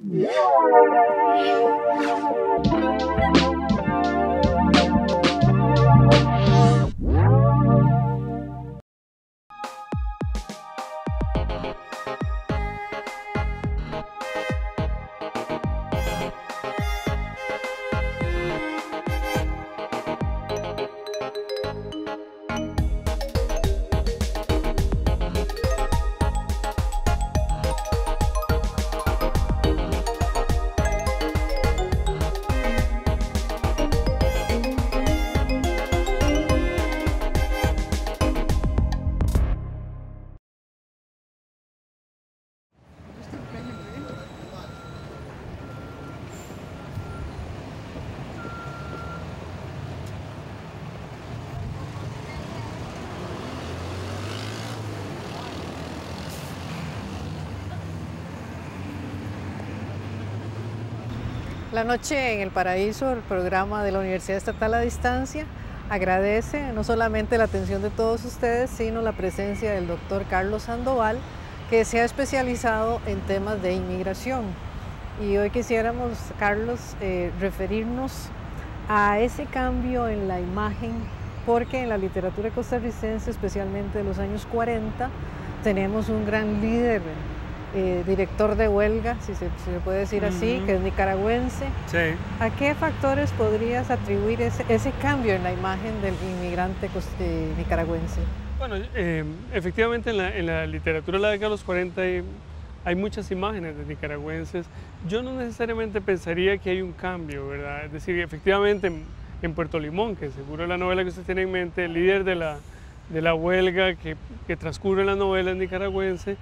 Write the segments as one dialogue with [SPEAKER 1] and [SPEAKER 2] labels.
[SPEAKER 1] La Noche en el Paraíso, el programa de la Universidad Estatal a Distancia, agradece no solamente la atención de todos ustedes, sino la presencia del doctor Carlos Sandoval, que se ha especializado en temas de inmigración. Y hoy quisiéramos, Carlos, referirnos a ese cambio en la imagen, porque en la literatura costarricense, especialmente de los años 40, tenemos un gran líder, director de huelga, si se puede decir así, que es nicaragüense.
[SPEAKER 2] Sí.
[SPEAKER 1] ¿A qué factores podrías atribuir ese cambio en la imagen del inmigrante nicaragüense?
[SPEAKER 2] Bueno, efectivamente en la literatura de la década de los 40 hay muchas imágenes de nicaragüenses. Yo no necesariamente pensaría que hay un cambio, ¿verdad? Es decir, efectivamente en Puerto Limón, que seguro es la novela que usted tiene en mente, el líder de la huelga que transcurre en la novela es nicaragüense.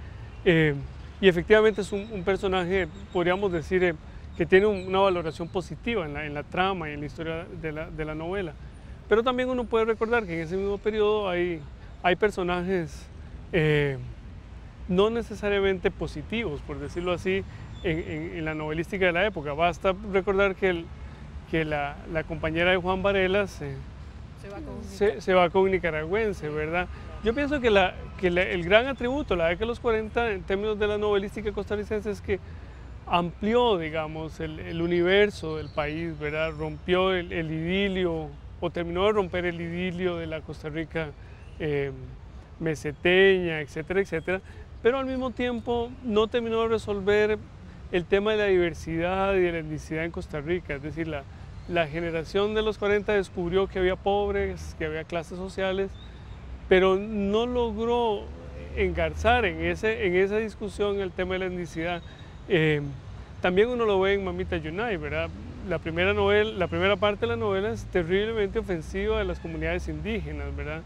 [SPEAKER 2] Y efectivamente es un personaje, podríamos decir, que tiene una valoración positiva en la trama y en la historia de la novela. Pero también uno puede recordar que en ese mismo periodo hay personajes no necesariamente positivos, por decirlo así, en la novelística de la época. Basta recordar que la compañera de Juan Varela se va con un nicaragüense, ¿verdad? Yo pienso que el gran atributo de la década de los 40 en términos de la novelística costarricense es que amplió, digamos, el universo del país, ¿verdad? Rompió el idilio, o terminó de romper el idilio de la Costa Rica meseteña, etcétera, etcétera, pero al mismo tiempo no terminó de resolver el tema de la diversidad y de la etnicidad en Costa Rica. Es decir, la generación de los 40 descubrió que había pobres, que había clases sociales, pero no logró engarzar en esa discusión el tema de la etnicidad. También uno lo ve en Mamita Yunay, ¿verdad? La primera parte de la novela es terriblemente ofensiva de las comunidades indígenas, ¿verdad?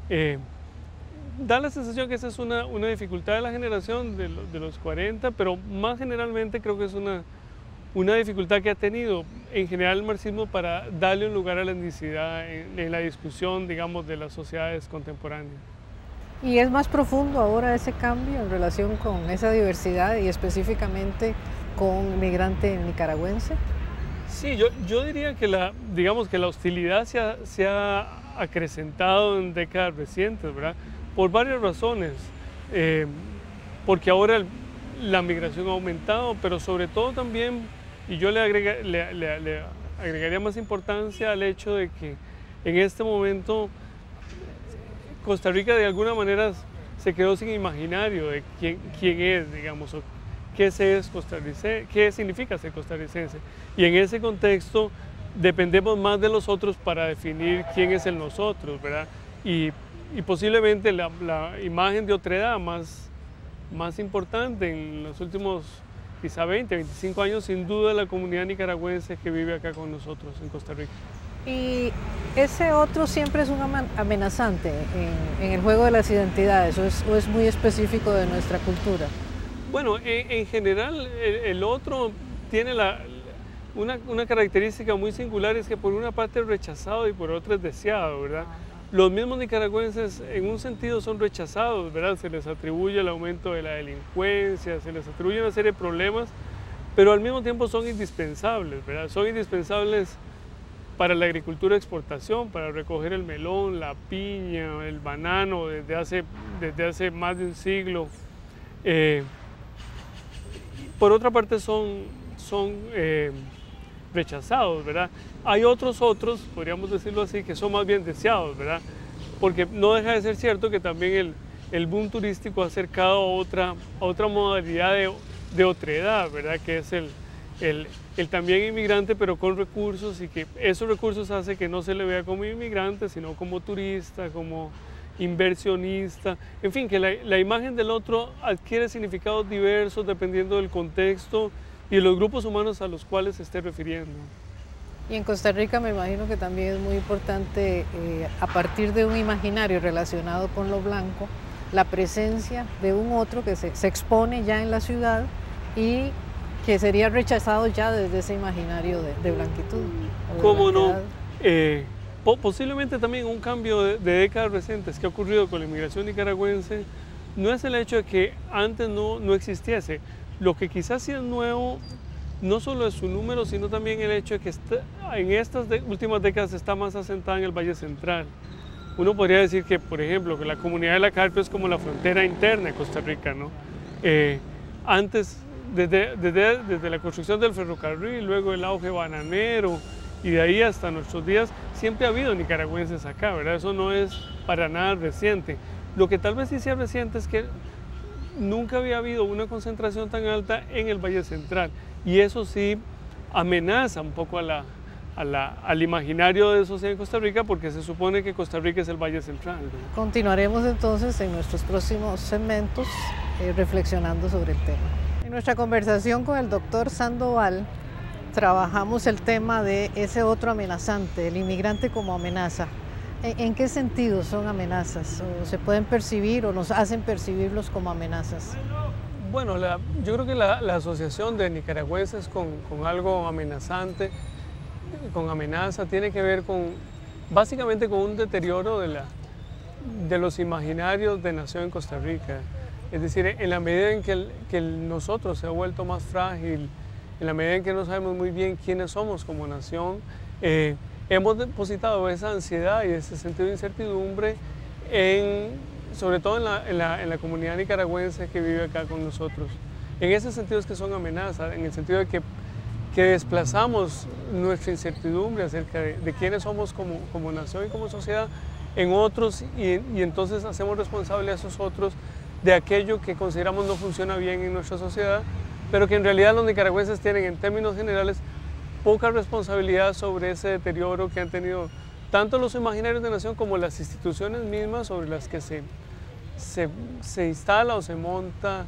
[SPEAKER 2] Da la sensación que esa es una dificultad de la generación de los 40, pero más generalmente creo que es una dificultad que ha tenido en general el marxismo para darle un lugar a la etnicidad en la discusión, digamos, de las sociedades contemporáneas.
[SPEAKER 1] ¿Y es más profundo ahora ese cambio en relación con esa diversidad y específicamente con migrante nicaragüense?
[SPEAKER 2] Sí, yo diría que la hostilidad se ha acrecentado en décadas recientes, ¿verdad? Por varias razones. Porque ahora la migración ha aumentado, pero sobre todo también, y yo le agregaría más importancia al hecho de que en este momento Costa Rica de alguna manera se quedó sin imaginario de quién es, digamos, o qué significa ser costarricense. Y en ese contexto dependemos más de los otros para definir quién es el nosotros, ¿verdad? Y posiblemente la imagen de otredad más importante en los últimos quizá 20, 25 años, sin duda la comunidad nicaragüense que vive acá con nosotros en Costa Rica.
[SPEAKER 1] Y ese otro siempre es un amenazante en el juego de las identidades, o es muy específico de nuestra cultura.
[SPEAKER 2] Bueno, en general el otro tiene una característica muy singular, es que por una parte es rechazado y por otra es deseado, ¿verdad? Los mismos nicaragüenses en un sentido son rechazados, ¿verdad? Se les atribuye el aumento de la delincuencia, se les atribuye una serie de problemas, pero al mismo tiempo son indispensables, ¿verdad? Son indispensables para la agricultura de exportación, para recoger el melón, la piña, el banano desde hace más de un siglo. por otra parte son rechazados, ¿verdad? Hay otros, podríamos decirlo así, que son más bien deseados, ¿verdad? Porque no deja de ser cierto que también el boom turístico ha acercado a otra modalidad de otredad, ¿verdad? Que es el también inmigrante, pero con recursos, y que esos recursos hace que no se le vea como inmigrante, sino como turista, como inversionista, en fin, que la imagen del otro adquiere significados diversos dependiendo del contexto y de los grupos humanos a los cuales se esté refiriendo.
[SPEAKER 1] Y en Costa Rica me imagino que también es muy importante, a partir de un imaginario relacionado con lo blanco, la presencia de un otro que se expone ya en la ciudad y que sería rechazado ya desde ese imaginario de blanquitud.
[SPEAKER 2] ¿Cómo no? Posiblemente también un cambio de décadas recientes que ha ocurrido con la inmigración nicaragüense no es el hecho de que antes no existiese. Lo que quizás sí es nuevo no solo es su número, sino también el hecho de que en estas últimas décadas está más asentada en el Valle Central. Uno podría decir que, por ejemplo, que la comunidad de la Carpio es como la frontera interna de Costa Rica, ¿no? Antes, desde la construcción del ferrocarril, luego el auge bananero, y de ahí hasta nuestros días, siempre ha habido nicaragüenses acá, ¿verdad? Eso no es para nada reciente. Lo que tal vez sí sea reciente es que nunca había habido una concentración tan alta en el Valle Central, y eso sí amenaza un poco al imaginario de sociedad en Costa Rica, porque se supone que Costa Rica es el Valle Central, ¿no?
[SPEAKER 1] Continuaremos entonces en nuestros próximos segmentos reflexionando sobre el tema. En nuestra conversación con el doctor Sandoval trabajamos el tema de ese otro amenazante, el inmigrante como amenaza. ¿En qué sentido son amenazas? ¿O se pueden percibir o nos hacen percibirlos como amenazas?
[SPEAKER 2] Bueno, yo creo que la asociación de nicaragüenses con algo amenazante, con amenaza, tiene que ver básicamente con un deterioro de los imaginarios de nación en Costa Rica. Es decir, en la medida en que nosotros se ha vuelto más frágil, en la medida en que no sabemos muy bien quiénes somos como nación, hemos depositado esa ansiedad y ese sentido de incertidumbre sobre todo en la comunidad nicaragüense que vive acá con nosotros. En ese sentido es que son amenazas, en el sentido de que desplazamos nuestra incertidumbre acerca de quiénes somos como nación y como sociedad en otros, y entonces hacemos responsable a esos otros de aquello que consideramos no funciona bien en nuestra sociedad, pero que en realidad los nicaragüenses tienen en términos generales poca responsabilidad sobre ese deterioro que han tenido tanto los imaginarios de nación como las instituciones mismas sobre las que se instala o se monta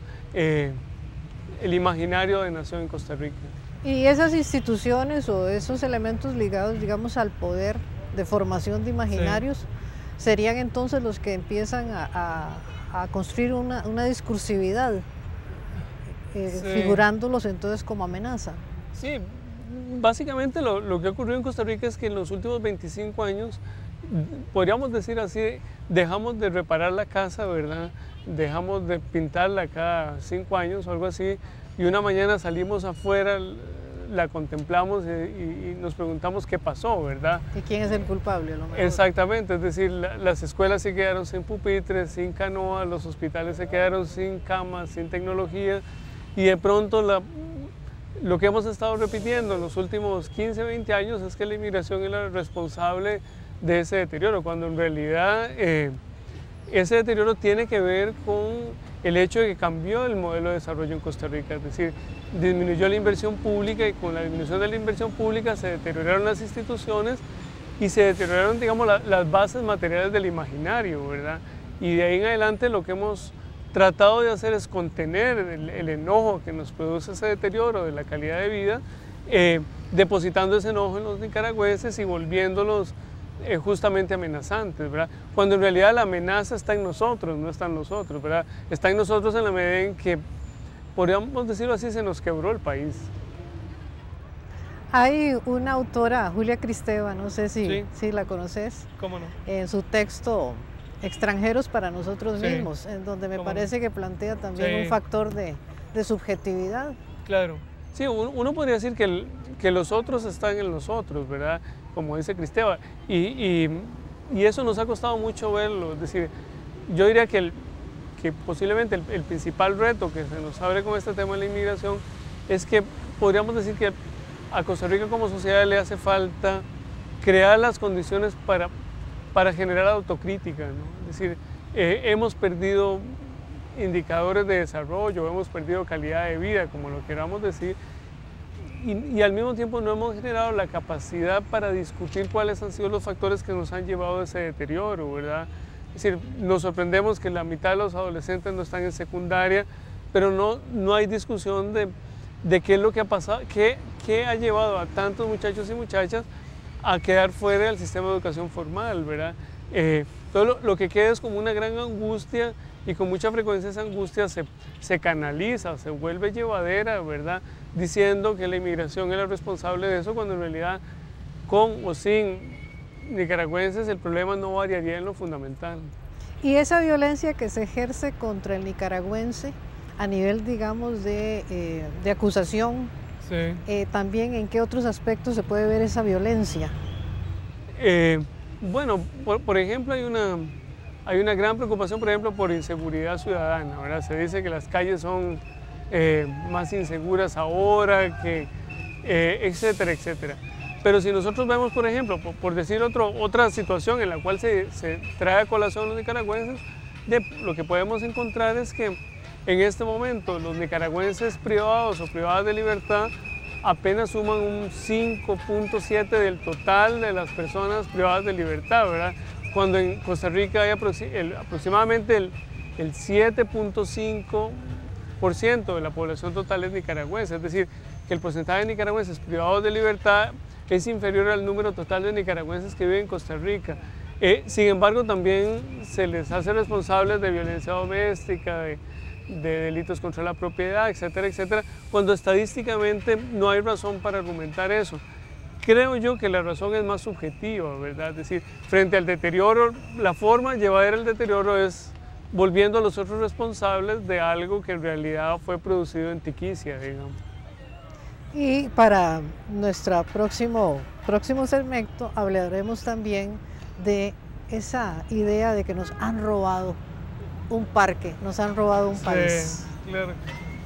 [SPEAKER 2] el imaginario de nación en Costa Rica.
[SPEAKER 1] Y esas instituciones o esos elementos ligados, digamos, al poder de formación de imaginarios, sí, serían entonces los que empiezan a construir una discursividad, sí, figurándolos entonces como amenaza.
[SPEAKER 2] Sí, básicamente lo que ha ocurrido en Costa Rica es que en los últimos 25 años, podríamos decir así, dejamos de reparar la casa, ¿verdad? Dejamos de pintarla cada 5 años o algo así, y una mañana salimos afuera, la contemplamos y nos preguntamos qué pasó, ¿verdad?
[SPEAKER 1] ¿Y quién es el culpable? A lo mejor.
[SPEAKER 2] Exactamente, es decir, las escuelas se quedaron sin pupitres, sin canoas, los hospitales se quedaron sin camas, sin tecnología, y de pronto lo que hemos estado repitiendo en los últimos 15, 20 años es que la inmigración es la responsable de ese deterioro, cuando en realidad ese deterioro tiene que ver con el hecho de que cambió el modelo de desarrollo en Costa Rica, es decir, disminuyó la inversión pública, y con la disminución de la inversión pública se deterioraron las instituciones y se deterioraron, digamos, las bases materiales del imaginario, ¿verdad? Y de ahí en adelante lo que hemos tratado de hacer es contener el enojo que nos produce ese deterioro de la calidad de vida, depositando ese enojo en los nicaragüenses y volviéndolos justamente amenazantes, ¿verdad? Cuando en realidad la amenaza está en nosotros, no está en nosotros, ¿verdad? Está en nosotros en la medida en que, podríamos decirlo así, se nos quebró el país.
[SPEAKER 1] Hay una autora, Julia Kristeva, no sé si la conoces.
[SPEAKER 2] ¿Cómo no?
[SPEAKER 1] En su texto Extranjeros para nosotros mismos, en donde me parece que plantea también un factor de subjetividad.
[SPEAKER 2] Claro. Sí, uno podría decir que los otros están en los otros, ¿verdad? Como dice Kristeva. Y eso nos ha costado mucho verlo. Es decir, yo diría que posiblemente el principal reto que se nos abre con este tema de la inmigración es que podríamos decir que a Costa Rica como sociedad le hace falta crear las condiciones para generar autocrítica, ¿no? Es decir, hemos perdido indicadores de desarrollo, hemos perdido calidad de vida, como lo queramos decir, y al mismo tiempo no hemos generado la capacidad para discutir cuáles han sido los factores que nos han llevado a ese deterioro, ¿verdad? Es decir, nos sorprendemos que la mitad de los adolescentes no están en secundaria, pero no hay discusión de qué es lo que ha pasado, qué ha llevado a tantos muchachos y muchachas a quedar fuera del sistema de educación formal, ¿verdad? Todo lo que queda es como una gran angustia, y con mucha frecuencia esa angustia se canaliza, se vuelve llevadera, ¿verdad? Diciendo que la inmigración es la responsable de eso, cuando en realidad con o sin nicaragüenses el problema no variaría en lo fundamental.
[SPEAKER 1] Y esa violencia que se ejerce contra el nicaragüense a nivel, digamos, de acusación, sí. También ¿en qué otros aspectos se puede ver esa violencia?
[SPEAKER 2] Bueno, por ejemplo, hay una gran preocupación, por ejemplo, por inseguridad ciudadana, ¿verdad? Se dice que las calles son más inseguras ahora, etcétera, etcétera. Pero si nosotros vemos, por ejemplo, por decir otra situación en la cual se trae a colación los nicaragüenses, lo que podemos encontrar es que en este momento los nicaragüenses privados o privadas de libertad apenas suman un 5.7 del total de las personas privadas de libertad, ¿verdad? Cuando en Costa Rica hay aproximadamente el 7.5% de la población total es nicaragüense, es decir, que el porcentaje de nicaragüenses privados de libertad es inferior al número total de nicaragüenses que viven en Costa Rica. Sin embargo, también se les hace responsables de violencia doméstica, de delitos contra la propiedad, etcétera, etcétera, cuando estadísticamente no hay razón para argumentar eso. Creo yo que la razón es más subjetiva, ¿verdad? Es decir, frente al deterioro, la forma llevadera del deterioro es volviendo a los otros responsables de algo que en realidad fue producido en tiquicia, digamos.
[SPEAKER 1] Y para nuestro próximo segmento hablaremos también de esa idea de que nos han robado un parque, nos han robado un país.
[SPEAKER 2] Claro.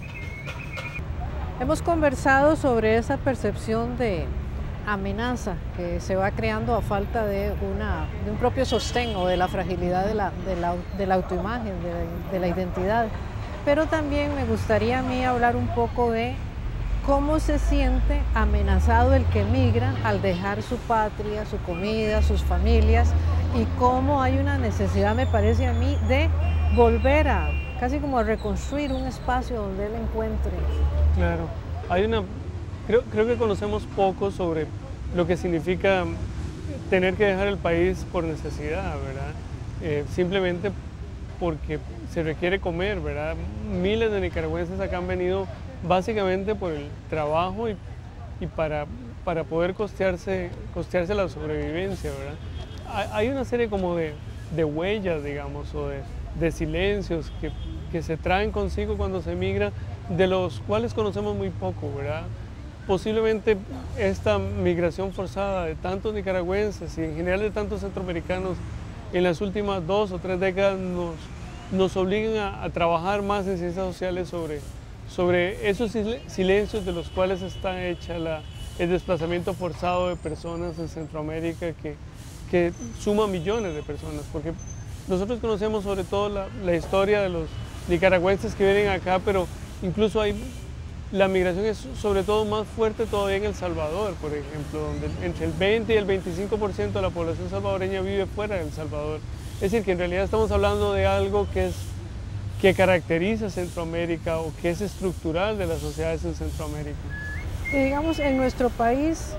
[SPEAKER 1] Hemos conversado sobre esa percepción de amenaza que se va creando a falta de un propio sostén o de la fragilidad de la autoimagen, de la identidad. Pero también me gustaría a mí hablar un poco de cómo se siente amenazado el que migra al dejar su patria, su comida, sus familias, y cómo hay una necesidad, me parece a mí, de volver a, casi como a reconstruir un espacio donde él encuentre.
[SPEAKER 2] Claro, creo que conocemos poco sobre lo que significa tener que dejar el país por necesidad, ¿verdad? Simplemente porque se requiere comer, ¿verdad? Miles de nicaragüenses acá han venido básicamente por el trabajo y para poder costearse la sobrevivencia, ¿verdad? Hay una serie como de huellas, digamos, o de silencios que se traen consigo cuando se migra, de los cuales conocemos muy poco, ¿verdad? Posiblemente esta migración forzada de tantos nicaragüenses y en general de tantos centroamericanos en las últimas 2 o 3 décadas nos obliguen a trabajar más en ciencias sociales sobre esos silencios de los cuales está hecha el desplazamiento forzado de personas en Centroamérica que suma millones de personas, porque nosotros conocemos sobre todo la historia de los nicaragüenses que vienen acá, pero incluso la migración es sobre todo más fuerte todavía en El Salvador, por ejemplo, donde entre el 20 y el 25% de la población salvadoreña vive fuera de El Salvador. Es decir, que en realidad estamos hablando de algo que caracteriza a Centroamérica o que es estructural de las sociedades en Centroamérica.
[SPEAKER 1] Y digamos, en nuestro país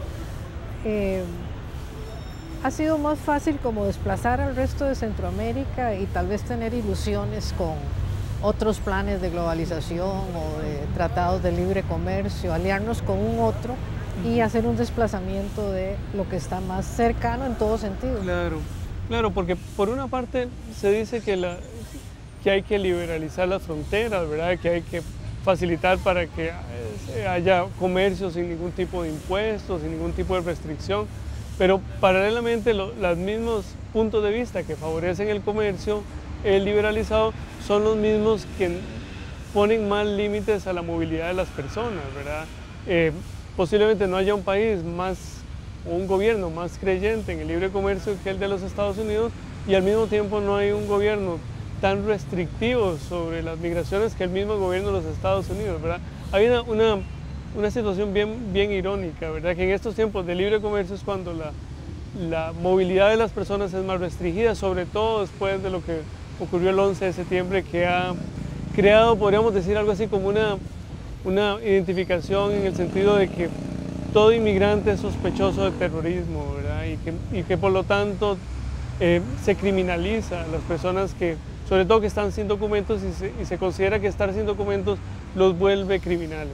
[SPEAKER 1] ha sido más fácil como desplazar al resto de Centroamérica y tal vez tener ilusiones con otros planes de globalización o de tratados de libre comercio, aliarnos con un otro y hacer un desplazamiento de lo que está más cercano en todo sentido.
[SPEAKER 2] Claro, porque por una parte se dice que hay que liberalizar las fronteras, ¿verdad? Que hay que facilitar para que haya comercio sin ningún tipo de impuestos, sin ningún tipo de restricción, pero paralelamente los mismos puntos de vista que favorecen el comercio liberalizado son los mismos que ponen más límites a la movilidad de las personas, ¿verdad? Posiblemente no haya un país más, o un gobierno más creyente en el libre comercio que el de los Estados Unidos, y al mismo tiempo no hay un gobierno tan restrictivo sobre las migraciones que el mismo gobierno de los Estados Unidos, ¿verdad? Hay una situación bien irónica, ¿verdad? Que en estos tiempos de libre comercio es cuando la movilidad de las personas es más restringida, sobre todo después de lo que ocurrió el 11 de septiembre, que ha creado, podríamos decir, algo así como una identificación en el sentido de que todo inmigrante es sospechoso de terrorismo, ¿verdad? Y que por lo tanto se criminaliza a las personas que, sobre todo que están sin documentos, y se considera que estar sin documentos los vuelve criminales.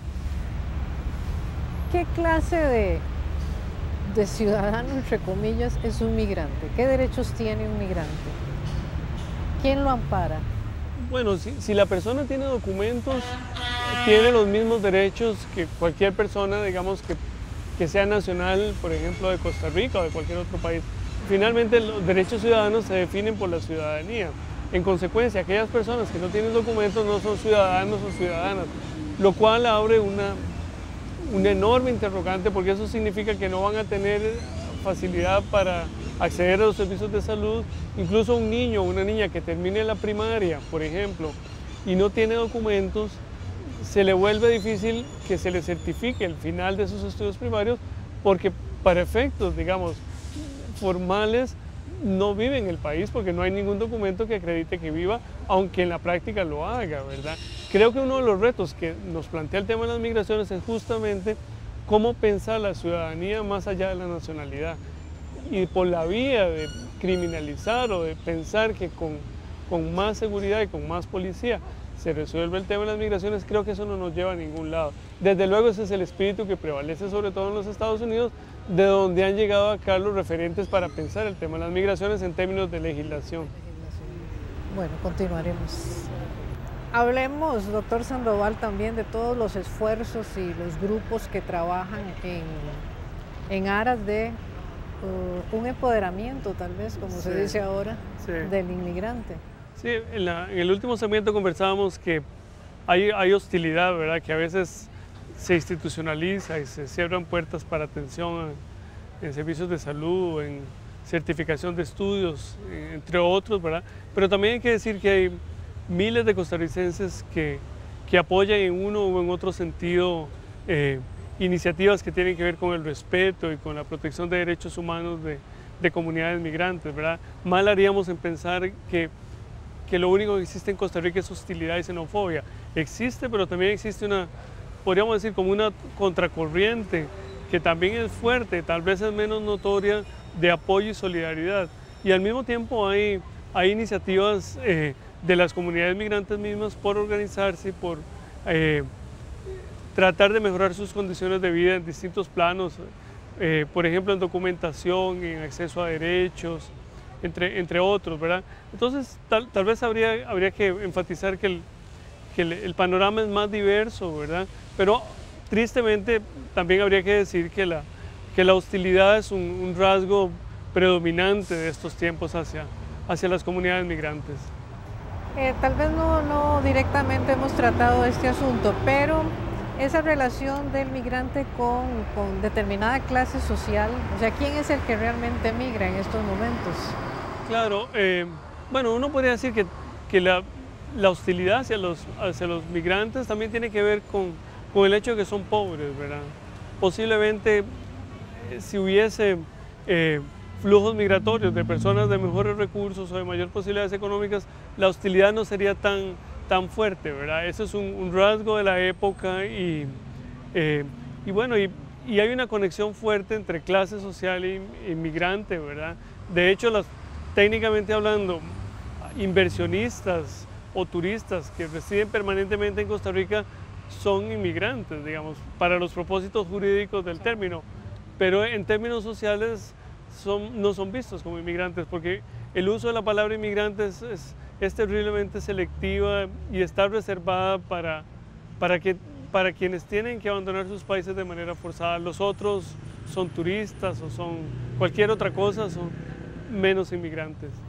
[SPEAKER 1] ¿Qué clase de ciudadano, entre comillas, es un migrante? ¿Qué derechos tiene un migrante? ¿Quién lo ampara?
[SPEAKER 2] Bueno, si la persona tiene documentos, tiene los mismos derechos que cualquier persona, digamos, que sea nacional, por ejemplo, de Costa Rica o de cualquier otro país. Finalmente, los derechos ciudadanos se definen por la ciudadanía. En consecuencia, aquellas personas que no tienen documentos no son ciudadanos o ciudadanas, lo cual abre una enorme interrogante, porque eso significa que no van a tener facilidad para acceder a los servicios de salud. Incluso un niño o una niña que termine la primaria, por ejemplo, y no tiene documentos, se le vuelve difícil que se le certifique el final de sus estudios primarios, porque para efectos, digamos, formales, no vive en el país porque no hay ningún documento que acredite que viva, aunque en la práctica lo haga, ¿verdad? Creo que uno de los retos que nos plantea el tema de las migraciones es justamente cómo pensar la ciudadanía más allá de la nacionalidad. Y por la vía de criminalizar o de pensar que con más seguridad y con más policía se resuelve el tema de las migraciones, creo que eso no nos lleva a ningún lado. Desde luego ese es el espíritu que prevalece sobre todo en los Estados Unidos, de donde han llegado acá los referentes para pensar el tema de las migraciones en términos de legislación.
[SPEAKER 1] Bueno, continuaremos. Hablemos, doctor Sandoval, también de todos los esfuerzos y los grupos que trabajan en aras de un empoderamiento, tal vez, como se dice ahora, del inmigrante.
[SPEAKER 2] Sí, en el último segmento conversábamos que hay hostilidad, ¿verdad? Que a veces se institucionaliza y se cierran puertas para atención en servicios de salud, en certificación de estudios, entre otros, ¿verdad? Pero también hay que decir que hay miles de costarricenses que apoyan en uno o en otro sentido iniciativas que tienen que ver con el respeto y con la protección de derechos humanos de comunidades migrantes, ¿verdad? Mal haríamos en pensar que lo único que existe en Costa Rica es hostilidad y xenofobia. Existe, pero también existe podríamos decir, como una contracorriente que también es fuerte, tal vez es menos notoria, de apoyo y solidaridad. Y al mismo tiempo hay iniciativas de las comunidades migrantes mismas por organizarse, por tratar de mejorar sus condiciones de vida en distintos planos, por ejemplo en documentación, en acceso a derechos, entre otros, ¿verdad? Entonces tal vez habría que enfatizar que el panorama es más diverso, ¿verdad? Pero tristemente también habría que decir que la hostilidad es un rasgo predominante de estos tiempos hacia las comunidades migrantes.
[SPEAKER 1] Tal vez no directamente hemos tratado este asunto, pero esa relación del migrante con determinada clase social, o sea, ¿quién es el que realmente migra en estos momentos?
[SPEAKER 2] Claro, bueno, uno podría decir que la hostilidad hacia los migrantes también tiene que ver con el hecho de que son pobres, ¿verdad? Posiblemente si hubiese flujos migratorios de personas de mejores recursos o de mayor posibilidades económicas, la hostilidad no sería tan fuerte, ¿verdad? Ese es un rasgo de la época y bueno, y hay una conexión fuerte entre clase social e inmigrante, ¿verdad? De hecho, técnicamente hablando, inversionistas o turistas que residen permanentemente en Costa Rica son inmigrantes, digamos, para los propósitos jurídicos del término, pero en términos sociales no son vistos como inmigrantes, porque el uso de la palabra inmigrante es terriblemente selectiva y está reservada para quienes tienen que abandonar sus países de manera forzada. Los otros son turistas o son cualquier otra cosa, son menos inmigrantes.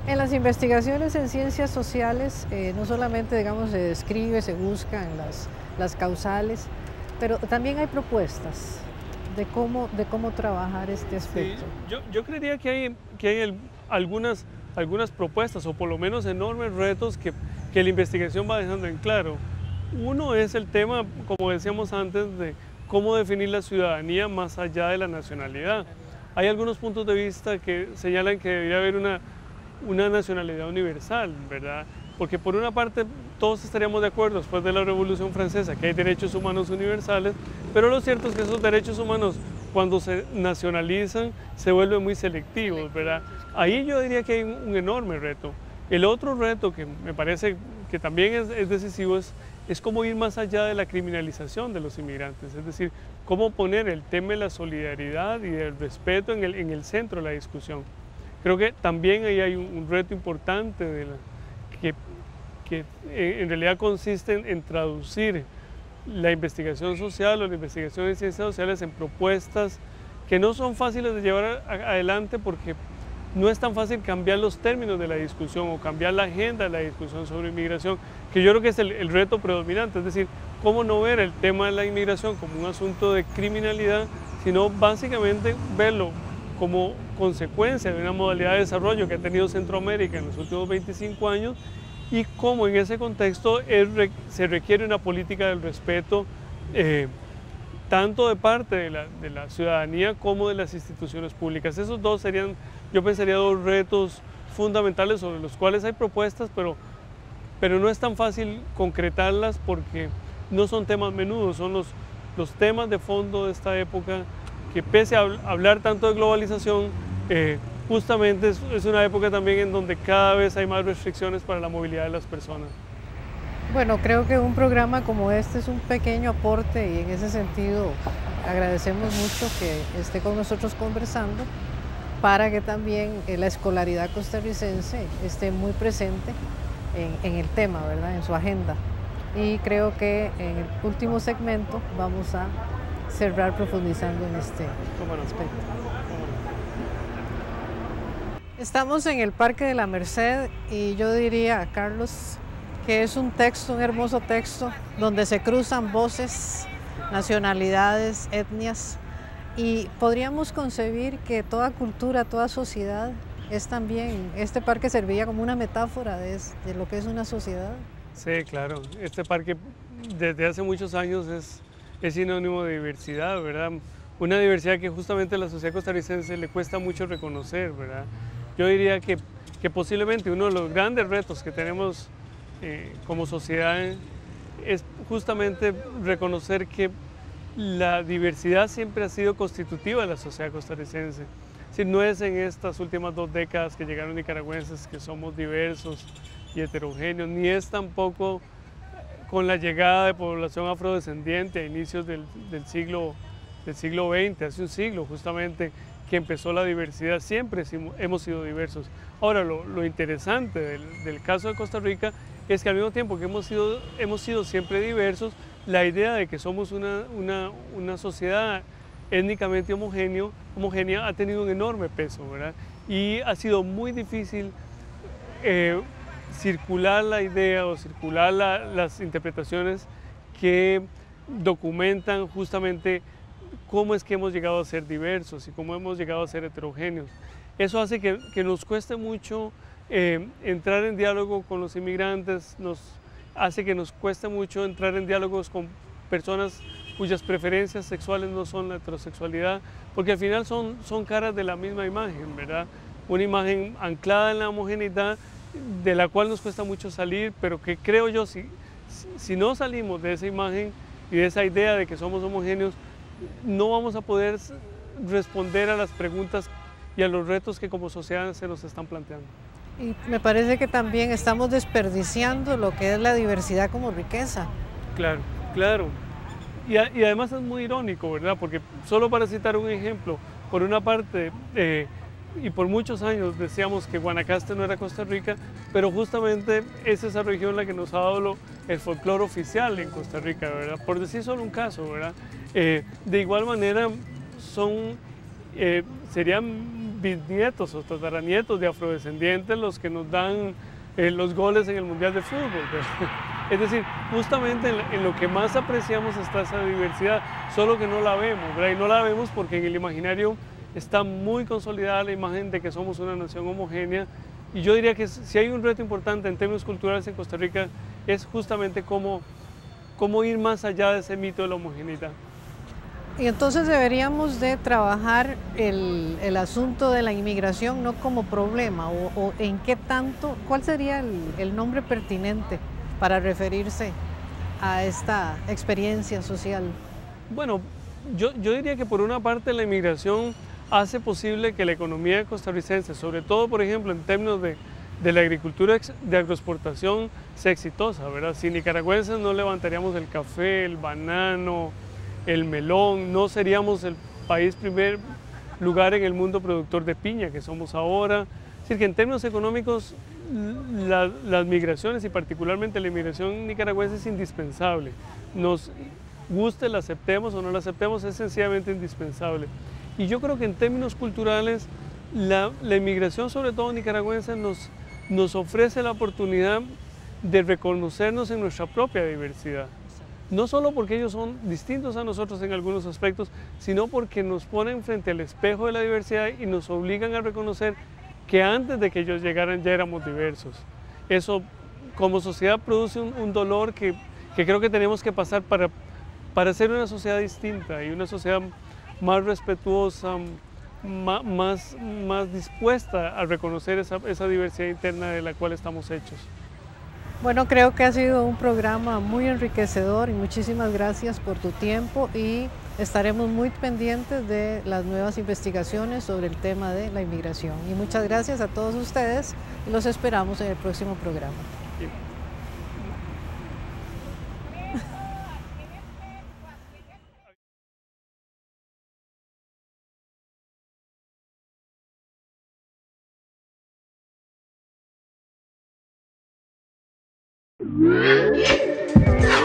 [SPEAKER 1] En las investigaciones en ciencias sociales, no solamente, digamos, se describe, se buscan las causales, pero también hay propuestas de cómo trabajar este aspecto.
[SPEAKER 2] Sí, yo creería que hay algunas propuestas, o por lo menos enormes retos que la investigación va dejando en claro. Uno es el tema, como decíamos antes, de cómo definir la ciudadanía más allá de la nacionalidad. Hay algunos puntos de vista que señalan que debería haber una nacionalidad universal, ¿verdad? Porque por una parte todos estaríamos de acuerdo después de la Revolución Francesa que hay derechos humanos universales, pero lo cierto es que esos derechos humanos cuando se nacionalizan se vuelven muy selectivos, ¿verdad? Ahí yo diría que hay un enorme reto. El otro reto que me parece que también es decisivo es cómo ir más allá de la criminalización de los inmigrantes, es decir, cómo poner el tema de la solidaridad y del respeto en el centro de la discusión. Creo que también ahí hay un reto importante que en realidad consiste en traducir la investigación social o la investigación en ciencias sociales en propuestas que no son fáciles de llevar adelante porque no es tan fácil cambiar los términos de la discusión o cambiar la agenda de la discusión sobre inmigración, que yo creo que es el reto predominante, es decir, cómo no ver el tema de la inmigración como un asunto de criminalidad, sino básicamente verlo como consecuencia de una modalidad de desarrollo que ha tenido Centroamérica en los últimos 25 años y cómo en ese contexto se requiere una política del respeto tanto de parte de la ciudadanía como de las instituciones públicas. Esos dos serían, yo pensaría, dos retos fundamentales sobre los cuales hay propuestas, pero no es tan fácil concretarlas porque no son temas menudos, son los temas de fondo de esta época que pese a hablar tanto de globalización, justamente es una época también en donde cada vez hay más restricciones para la movilidad de las personas.
[SPEAKER 1] Bueno, creo que un programa como este es un pequeño aporte y en ese sentido agradecemos mucho que esté con nosotros conversando para que también la escolaridad costarricense esté muy presente en el tema, ¿verdad? En su agenda. Y creo que en el último segmento vamos a cerrar profundizando en este aspecto. Estamos en el Parque de la Merced y yo diría, Carlos, que es un texto, un hermoso texto, donde se cruzan voces, nacionalidades, etnias, y podríamos concebir que toda cultura, toda sociedad es también, este parque serviría como una metáfora de lo que es una sociedad.
[SPEAKER 2] Sí, claro, este parque desde hace muchos años es sinónimo de diversidad, ¿verdad? Una diversidad que justamente a la sociedad costarricense le cuesta mucho reconocer, ¿verdad? Yo diría que posiblemente uno de los grandes retos que tenemos como sociedad es justamente reconocer que la diversidad siempre ha sido constitutiva de la sociedad costarricense. Si no es en estas últimas 2 décadas que llegaron nicaragüenses que somos diversos y heterogéneos, ni es tampoco con la llegada de población afrodescendiente a inicios del siglo XX, hace un siglo justamente, que empezó la diversidad, siempre hemos sido diversos. Ahora, lo interesante del caso de Costa Rica es que al mismo tiempo que hemos sido siempre diversos, la idea de que somos una sociedad étnicamente homogénea ha tenido un enorme peso, ¿verdad? Y ha sido muy difícil circular la idea o circular las interpretaciones que documentan justamente cómo es que hemos llegado a ser diversos y cómo hemos llegado a ser heterogéneos. Eso hace que nos cueste mucho entrar en diálogo con los inmigrantes, hace que nos cueste mucho entrar en diálogos con personas cuyas preferencias sexuales no son la heterosexualidad, porque al final son caras de la misma imagen, ¿verdad? Una imagen anclada en la homogeneidad de la cual nos cuesta mucho salir, pero que creo yo, si no salimos de esa imagen y de esa idea de que somos homogéneos, no vamos a poder responder a las preguntas y a los retos que como sociedad se nos están planteando.
[SPEAKER 1] Y me parece que también estamos desperdiciando lo que es la diversidad como riqueza.
[SPEAKER 2] Claro, claro. Y además es muy irónico, ¿verdad? Porque solo para citar un ejemplo, por una parte, y por muchos años decíamos que Guanacaste no era Costa Rica, pero justamente es esa región la que nos ha dado el folclore oficial en Costa Rica, ¿verdad? Por decir solo un caso, ¿verdad? De igual manera, serían bisnietos o tataranietos de afrodescendientes los que nos dan los goles en el Mundial de Fútbol, ¿verdad? Es decir, justamente en lo que más apreciamos está esa diversidad, solo que no la vemos, ¿verdad? Y no la vemos porque en el imaginario está muy consolidada la imagen de que somos una nación homogénea. Y yo diría que si hay un reto importante en términos culturales en Costa Rica es justamente cómo ir más allá de ese mito de la homogeneidad.
[SPEAKER 1] Y entonces deberíamos de trabajar el asunto de la inmigración no como problema o en qué tanto, ¿cuál sería el nombre pertinente para referirse a esta experiencia social?
[SPEAKER 2] Bueno, yo diría que por una parte la inmigración hace posible que la economía costarricense, sobre todo por ejemplo en términos de la agricultura de agroexportación, sea exitosa, ¿verdad? Sin nicaragüenses no levantaríamos el café, el banano, el melón, no seríamos el primer lugar en el mundo productor de piña que somos ahora. Es decir, que en términos económicos las migraciones y particularmente la inmigración nicaragüense es indispensable. Nos guste, la aceptemos o no la aceptemos, es sencillamente indispensable. Y yo creo que en términos culturales la inmigración, sobre todo nicaragüense, nos ofrece la oportunidad de reconocernos en nuestra propia diversidad. No solo porque ellos son distintos a nosotros en algunos aspectos, sino porque nos ponen frente al espejo de la diversidad y nos obligan a reconocer que antes de que ellos llegaran ya éramos diversos. Eso como sociedad produce un dolor que creo que tenemos que pasar para ser una sociedad distinta y una sociedad más respetuosa, más dispuesta a reconocer esa diversidad interna de la cual estamos hechos.
[SPEAKER 1] Bueno, creo que ha sido un programa muy enriquecedor y muchísimas gracias por tu tiempo y estaremos muy pendientes de las nuevas investigaciones sobre el tema de la inmigración. Y muchas gracias a todos ustedes y los esperamos en el próximo programa. Sí.